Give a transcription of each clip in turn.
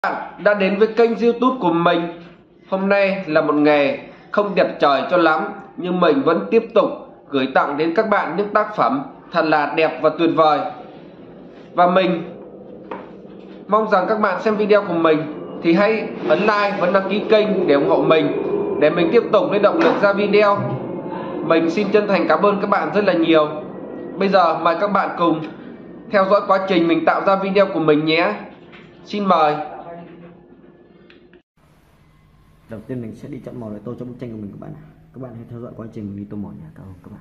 Bạn đã đến với kênh YouTube của mình. Hôm nay là một ngày không đẹp trời cho lắm, nhưng mình vẫn tiếp tục gửi tặng đến các bạn những tác phẩm thật là đẹp và tuyệt vời. Và mình mong rằng các bạn xem video của mình thì hãy ấn like và đăng ký kênh để ủng hộ mình, để mình tiếp tục lấy động lực ra video. Mình xin chân thành cảm ơn các bạn rất là nhiều. Bây giờ mời các bạn cùng theo dõi quá trình mình tạo ra video của mình nhé. Xin mời. Đầu tiên mình sẽ đi chọn màu để tô cho bức tranh của mình các bạn. Các bạn hãy theo dõi quá trình mình đi tô màu nhé các bạn.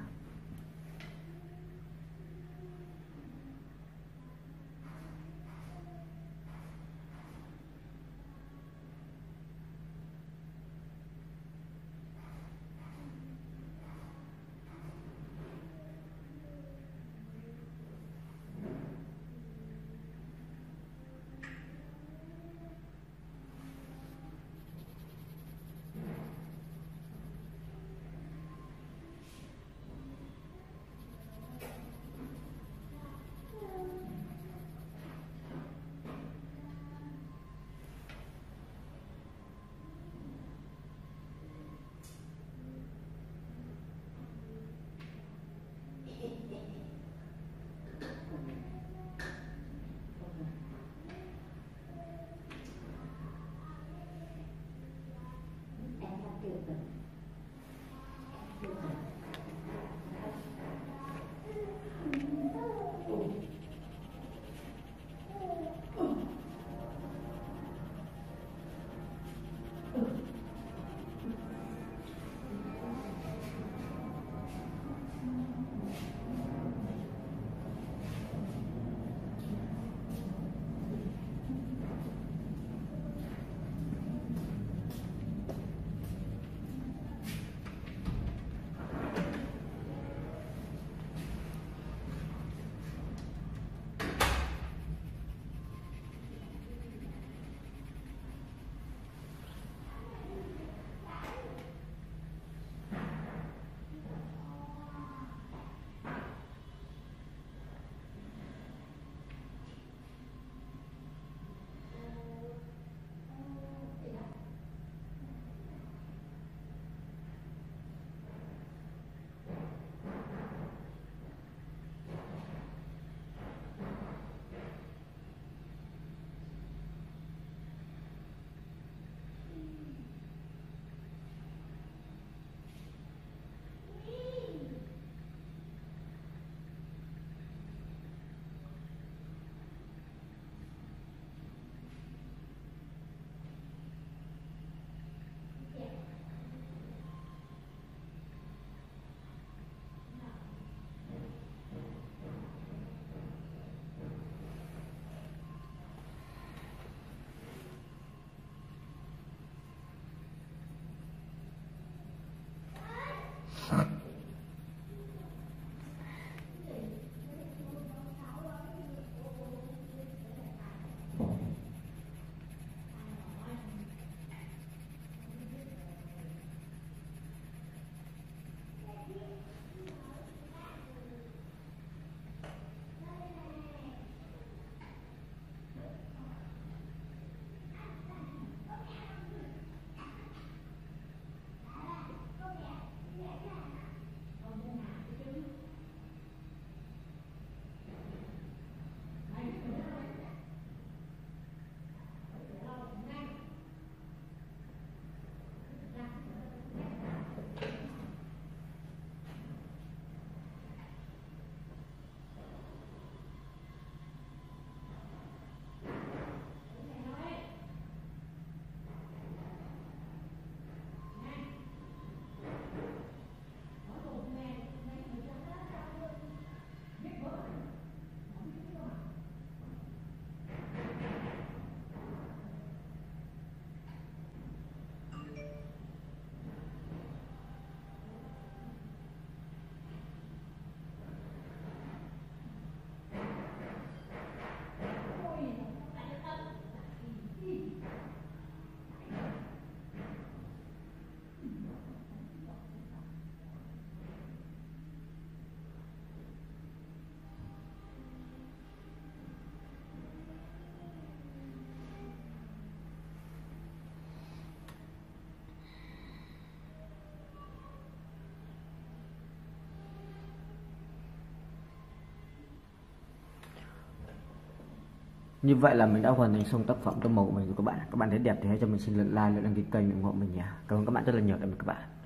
Như vậy là mình đã hoàn thành xong tác phẩm tô màu của mình rồi các bạn. Các bạn thấy đẹp thì hãy cho mình xin lượt like, lượt đăng ký kênh ủng hộ mình nhé. Cảm ơn các bạn rất là nhiều. Tạm biệt các bạn.